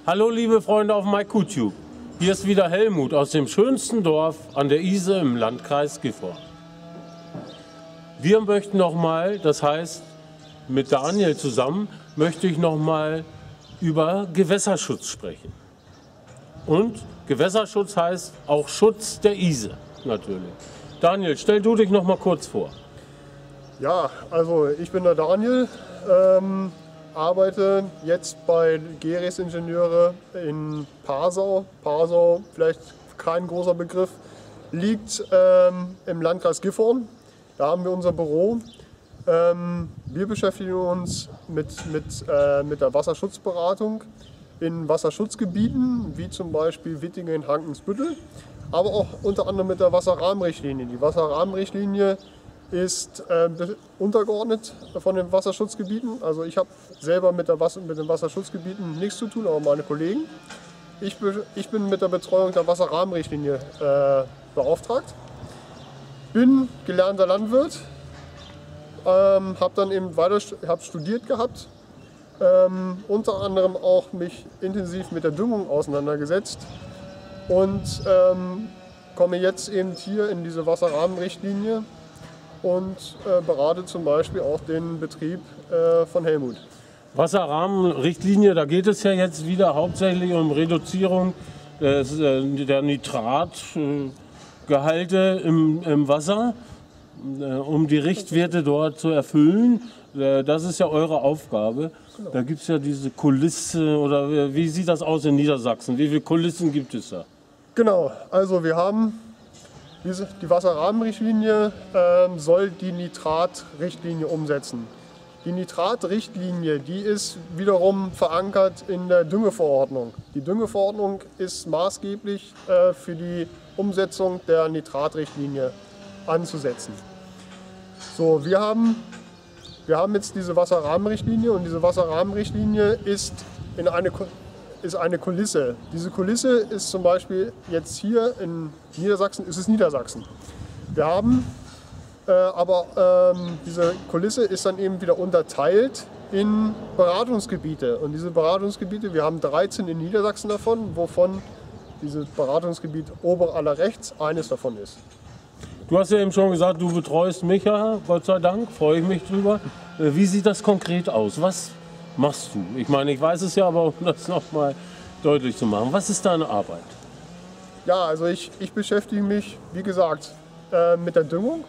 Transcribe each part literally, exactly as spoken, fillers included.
Hallo liebe Freunde auf MyQTube. Hier ist wieder Helmut aus dem schönsten Dorf an der Ise im Landkreis Gifhorn. Wir möchten nochmal, das heißt mit Daniel zusammen, möchte ich nochmal über Gewässerschutz sprechen. Und Gewässerschutz heißt auch Schutz der Ise natürlich. Daniel, stell du dich noch mal kurz vor. Ja, also ich bin der Daniel, ähm, arbeite jetzt bei Geres Ingenieure in Passau. Passau, vielleicht kein großer Begriff, liegt ähm, im Landkreis Gifhorn. Da haben wir unser Büro. Ähm, wir beschäftigen uns mit, mit, äh, mit der Wasserschutzberatung in Wasserschutzgebieten, wie zum Beispiel Wittingen, Hankensbüttel, aber auch unter anderem mit der Wasserrahmenrichtlinie. Die Wasserrahmenrichtlinie ist äh, untergeordnet von den Wasserschutzgebieten. Also ich habe selber mit, der Wasser, mit den Wasserschutzgebieten nichts zu tun, aber meine Kollegen. Ich, ich bin mit der Betreuung der Wasserrahmenrichtlinie äh, beauftragt. Bin gelernter Landwirt, ähm, habe dann eben weiter hab studiert gehabt, ähm, unter anderem auch mich intensiv mit der Düngung auseinandergesetzt und ähm, komme jetzt eben hier in diese Wasserrahmenrichtlinie und äh, berate zum Beispiel auch den Betrieb äh, von Helmut. Wasserrahmenrichtlinie, da geht es ja jetzt wieder hauptsächlich um Reduzierung des, äh, der Nitratgehalte im, im Wasser, äh, um die Richtwerte dort zu erfüllen. Äh, das ist ja eure Aufgabe. Genau. Da gibt es ja diese Kulisse, oder wie, wie sieht das aus in Niedersachsen? Wie viele Kulissen gibt es da? Genau, also wir haben diese, die Wasserrahmenrichtlinie äh, soll die Nitratrichtlinie umsetzen. Die Nitratrichtlinie, die ist wiederum verankert in der Düngeverordnung. Die Düngeverordnung ist maßgeblich äh, für die Umsetzung der Nitratrichtlinie anzusetzen. So, wir haben, wir haben jetzt diese Wasserrahmenrichtlinie und diese Wasserrahmenrichtlinie ist in eine ist eine Kulisse. Diese Kulisse ist zum Beispiel jetzt hier in Niedersachsen, ist es Niedersachsen. Wir haben äh, aber ähm, diese Kulisse ist dann eben wieder unterteilt in Beratungsgebiete. Und diese Beratungsgebiete, wir haben dreizehn in Niedersachsen davon, wovon dieses Beratungsgebiet Oberaller rechts eines davon ist. Du hast ja eben schon gesagt, du betreust Micha, Gott sei Dank, freue ich mich drüber. Wie sieht das konkret aus? Was machst du? Ich meine, ich weiß es ja, aber um das nochmal deutlich zu machen. Was ist deine Arbeit? Ja, also ich, ich beschäftige mich, wie gesagt, äh, mit der Düngung.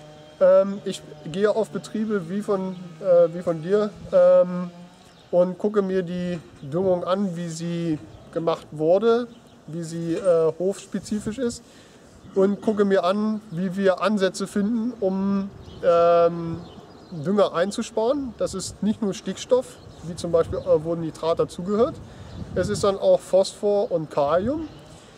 Ähm, ich gehe auf Betriebe wie von, äh, wie von dir ähm, und gucke mir die Düngung an, wie sie gemacht wurde, wie sie äh, hofspezifisch ist und gucke mir an, wie wir Ansätze finden, um ähm, Dünger einzusparen. Das ist nicht nur Stickstoff, wie zum Beispiel, wo Nitrat dazugehört. Es ist dann auch Phosphor und Kalium.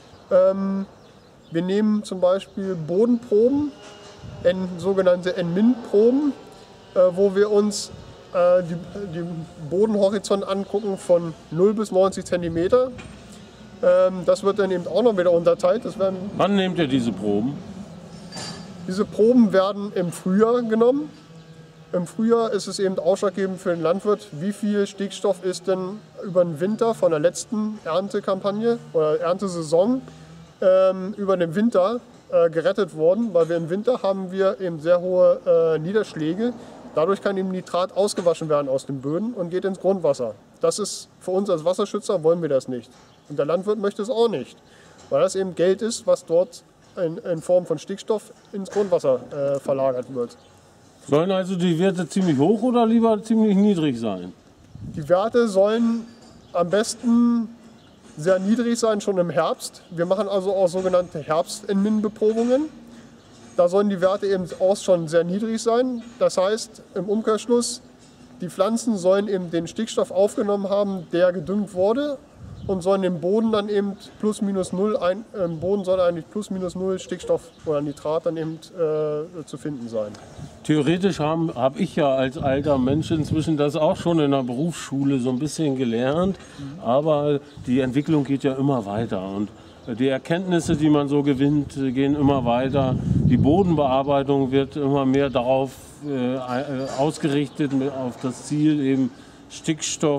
Ähm, wir nehmen zum Beispiel Bodenproben, en, sogenannte N M I N-Proben, äh, wo wir uns äh, die, die Bodenhorizont angucken von null bis neunzig Zentimeter. Ähm, das wird dann eben auch noch wieder unterteilt. Das werden, Wann nehmt ihr diese Proben? Diese Proben werden im Frühjahr genommen. Im Frühjahr ist es eben ausschlaggebend für den Landwirt, wie viel Stickstoff ist denn über den Winter von der letzten Erntekampagne oder Erntesaison ähm, über den Winter äh, gerettet worden, weil wir im Winter haben wir eben sehr hohe äh, Niederschläge. Dadurch kann eben Nitrat ausgewaschen werden aus den Böden und geht ins Grundwasser. Das ist für uns als Wasserschützer, wollen wir das nicht. Und der Landwirt möchte es auch nicht, weil das eben Geld ist, was dort in, in Form von Stickstoff ins Grundwasser äh, verlagert wird. Sollen also die Werte ziemlich hoch oder lieber ziemlich niedrig sein? Die Werte sollen am besten sehr niedrig sein, schon im Herbst. Wir machen also auch sogenannte Herbst-N M I N-Beprobungen. Da sollen die Werte eben auch schon sehr niedrig sein. Das heißt, im Umkehrschluss, die Pflanzen sollen eben den Stickstoff aufgenommen haben, der gedüngt wurde, und sollen im Boden dann eben plus minus null, ein, im Boden soll eigentlich plus minus null Stickstoff oder Nitrat dann eben äh, zu finden sein. Theoretisch habe hab ich ja als alter Mensch inzwischen das auch schon in der Berufsschule so ein bisschen gelernt, mhm. aber die Entwicklung geht ja immer weiter und die Erkenntnisse, die man so gewinnt, gehen immer weiter. Die Bodenbearbeitung wird immer mehr darauf äh, ausgerichtet, auf das Ziel eben Stickstoff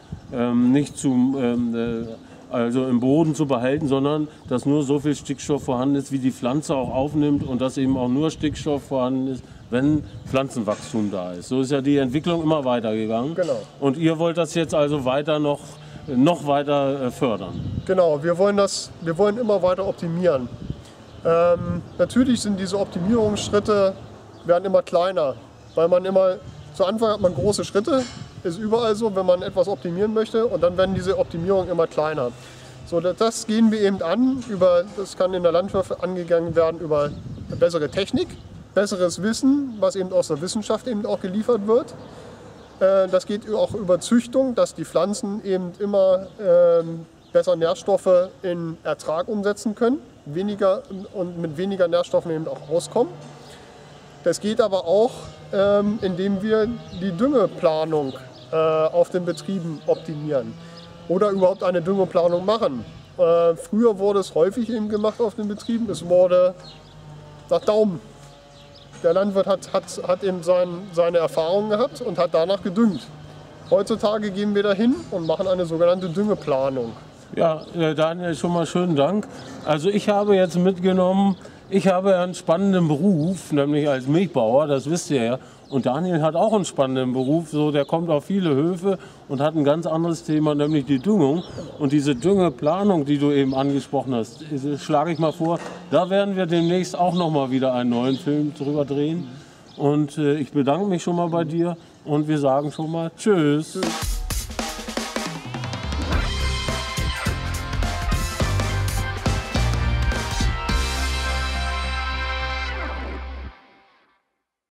ähm, nicht zum, ähm, äh, also im Boden zu behalten, sondern dass nur so viel Stickstoff vorhanden ist, wie die Pflanze auch aufnimmt und dass eben auch nur Stickstoff vorhanden ist, wenn Pflanzenwachstum da ist. So ist ja die Entwicklung immer weitergegangen. Genau. Und ihr wollt das jetzt also weiter noch, noch weiter fördern. Genau, wir wollen, das, wir wollen immer weiter optimieren. Ähm, natürlich sind diese Optimierungsschritte werden immer kleiner, weil man immer, zu Anfang hat man große Schritte, ist überall so, wenn man etwas optimieren möchte, und dann werden diese Optimierungen immer kleiner. So, das gehen wir eben an, über, das kann in der Landwirtschaft angegangen werden über bessere Technik, besseres Wissen, was eben aus der Wissenschaft eben auch geliefert wird. Äh, das geht auch über Züchtung, dass die Pflanzen eben immer ähm, besser Nährstoffe in Ertrag umsetzen können, weniger und mit weniger Nährstoffen eben auch rauskommen. Das geht aber auch, ähm, indem wir die Düngeplanung äh, auf den Betrieben optimieren oder überhaupt eine Düngeplanung machen. Äh, früher wurde es häufig eben gemacht auf den Betrieben, es wurde nach Daumen. Der Landwirt hat, hat, hat eben sein, seine Erfahrungen gehabt und hat danach gedüngt. Heutzutage gehen wir dahin und machen eine sogenannte Düngeplanung. Ja, Daniel, schon mal schönen Dank. Also ich habe jetzt mitgenommen, ich habe einen spannenden Beruf, nämlich als Milchbauer, das wisst ihr ja. Und Daniel hat auch einen spannenden Beruf, so, der kommt auf viele Höfe und hat ein ganz anderes Thema, nämlich die Düngung. Und diese Düngeplanung, die du eben angesprochen hast, schlage ich mal vor, da werden wir demnächst auch noch mal wieder einen neuen Film drüber drehen. Und äh, ich bedanke mich schon mal bei dir und wir sagen schon mal Tschüss. Tschüss.